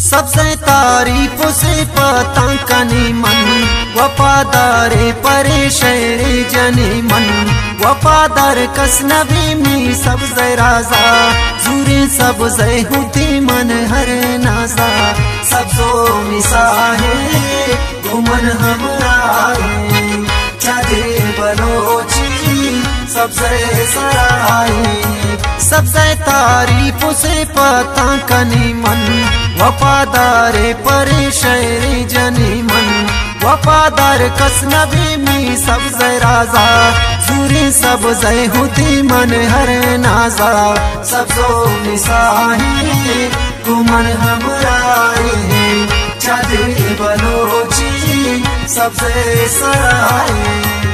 सबसे तारीफ से पता कनी मन वफादारे परे शहर जनी मन वफादार कस नबी मी सबसे राजा जूरे सबसे हुती मन हर नाजा सबसो मिसाहे घुमन हमराए चादे बलोची सबसे सराए सबसे तारीफ से पता कनी मन वफादारे परे शहर जनी मन वफादार कस नबी मी सबसे राजा जूरे सबसे हुती मन हर नाजा सबसो मिसाही घुमन हमराए चादे बलोची सबसे सराए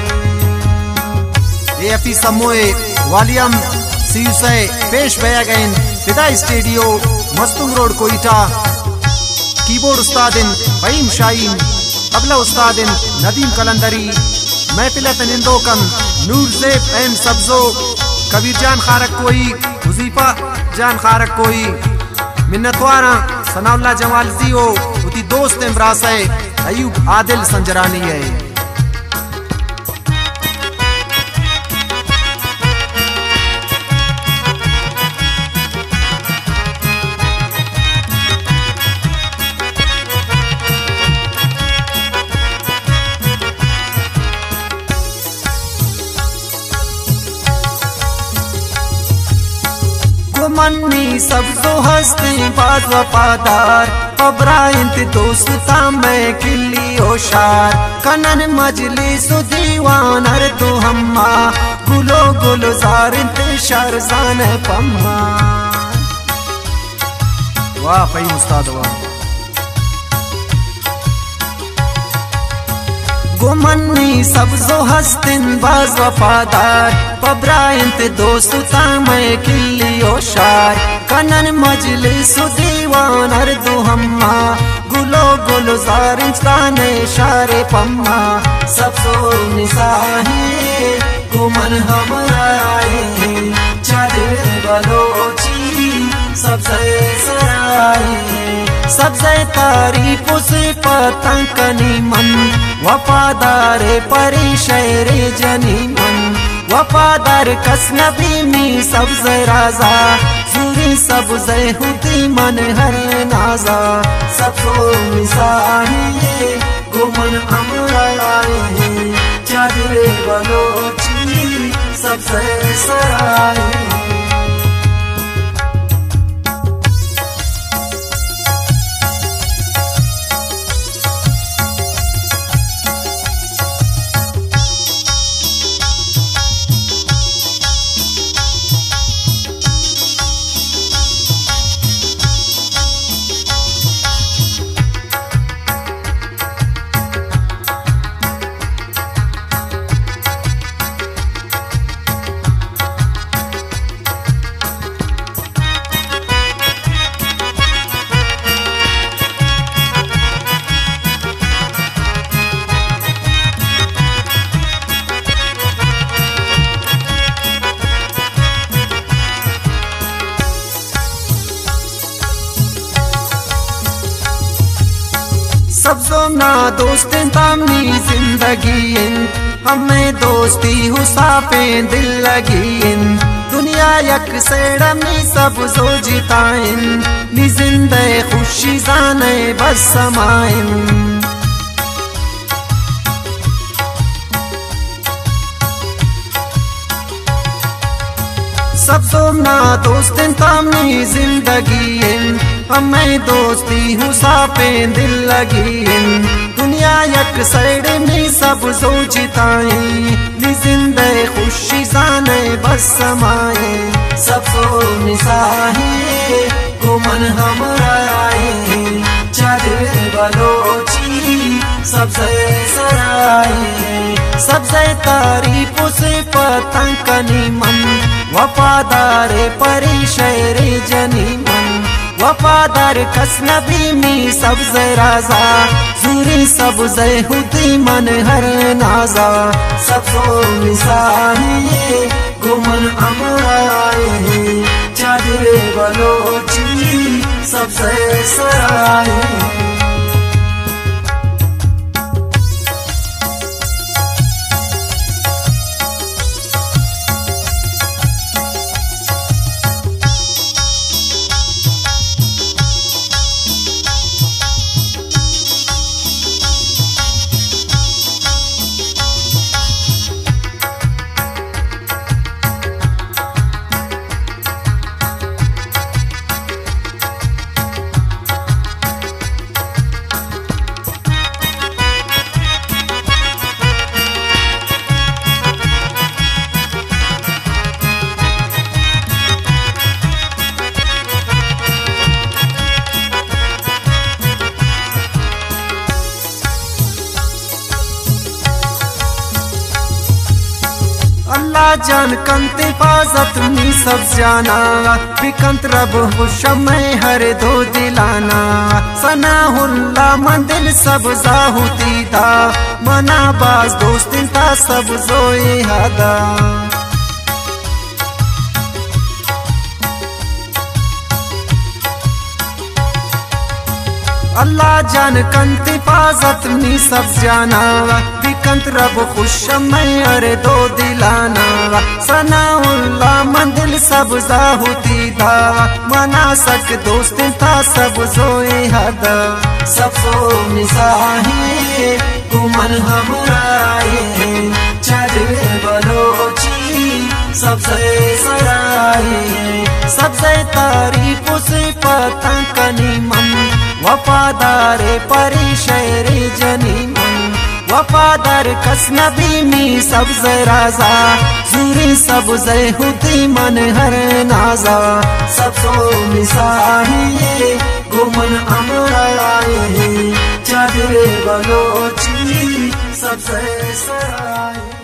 एफी समोए वालियम सीसे पेश बया गए फिदा स्टूडियो मस्तूम रोड कोयटा कीबोर्ड उस्तादिन फहीम शाहीन तबला उस्तादिन नदीम कलंदरी महफिलत निंदोकम नूर ज़ेब एम सब्जो कबीर जान खारक कोई हुज़ीफा जान खारक कोई मिन्नतवारा सनाउल्ला जमाल जियो उती दोस्त इमरास है अयूब आदिल संजरानी है। मन्नी सबसो हंसते बाज वफादार पबराइंत दोस्ता मैं किल्ली होशार कनन मजलिस दीवान हर तो हम्मा गुलो गुलजार इंतशार जान पम्मा वाह फहीम उस्ताद वाह गुमन्नी सबसो हस्तिन बाज वफादार पबराइंत दोस्ता मैं किल्ली होशार कनन मजलिस दीवान हर दो हम्मा गुलो गुलजार इंसाने शारे पम्मा सबसो निसाही गुमन हमराए चादे बलोची सबसे सराए सबसे तारीफ से पता कनी मन वफादारे परे शहर जनी मन वफादार कस नबी मी सबसे राजा जूरे सबसे हुती मन हर नाजा सबसो मिसाही घुमन हमराए चादरे बलोची सबसे सराए। सबसो ना दोस्त तामनी जिंदगी हमें दोस्ती हुसाफे दिल लगी दुनिया यक सेड़मी सब सो जिताइन नी जिंदे खुशी जाने बस समाइन सबसो ना दोस्त तामनी जिंदगी हमें दोस्ती हुसाफे दिल लगी दुनिया यक साइड में सब सोचताए नी जिंदे खुशी जाने बस समाए सबसो निसाही घुमन हमराए चादे बलोची सबसे सराए सबसे तारीफ से पता कनी मन वफादारे परे शहर जनी मन वफादार कस नबी मी सबसे राजा जूरे सबसे हुती मन हर नाजा सबसो मिसाही घुमन हमराए चादरे बलोची सब सबसे सराय। अल्लाह जान कंत हिफाजत मी सब जाना, बिकंत रब हुशमै हर दो दिलाना। सनाहुल्ला मंदिल सब जाहुती दा, मना बाज दोस्तिन ता सब जोए हादा। अल्लाह जान कंत हिफाजत मी सब जाना, बिकंत रब खुशमै अरे दो दिलाना। सनाउल्ला मंदिल सब जाहुती दा, मना सक दोस्तिन था सब जोए हदा। सबो मिसाही कुमन हमराए, चढ़ बलोची सबसे सराय। सबसे तारीफ से पता कनी मन, वफादारे परी शहरे जनी मन। वफादार कस नबी मी सबसे राजा, जूरी सबसे हुती मन हर नाजा। सबसो मिसाही गुमन अमराए, चादरे बलोची सबसे सराय।